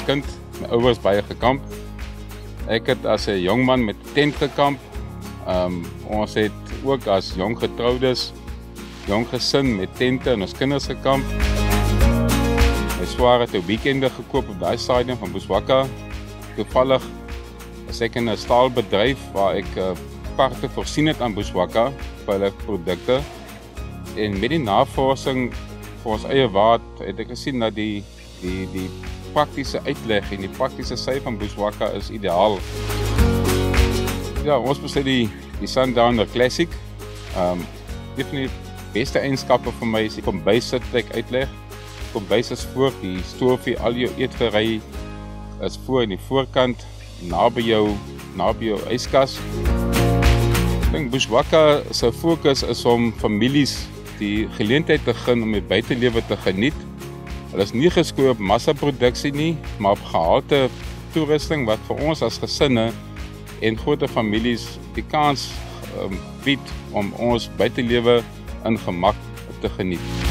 kind, my ouers baie gekamp. Ek het as 'n jong man met tent gekamp. Ons het ook as jong getroudes, jong gesin met tente en ons kinders gekamp. My swaar het 'n weekende gekoop op daai stadium van Bushwakka. Toevallig is ek in 'n staalbedryf waar ek parte voorsien het aan Bushwakka vir hulle produkte. En met die navorsing vir ons eie waard het ek gesien dat die praktiese uitleg en die praktiese sy van Bushwakka is ideaal. Ja, ons besluit die Sundowner Classic. Definitief beste eienskappe vir my is die kombuissitplek uitleg. Kombuis is voor, die stoofie, al jou eetgerei is voor in die voorkant, naby jou yskas. Ek dink Bushwakka se fokus is om families die geleentheid te gun om die buitelewe te geniet. Hulle is nie geskoei op massaproduksie nie, maar op gehalte toerusting wat vir ons as gesinne en groot families die kans bied om ons buitelewe in gemak te geniet.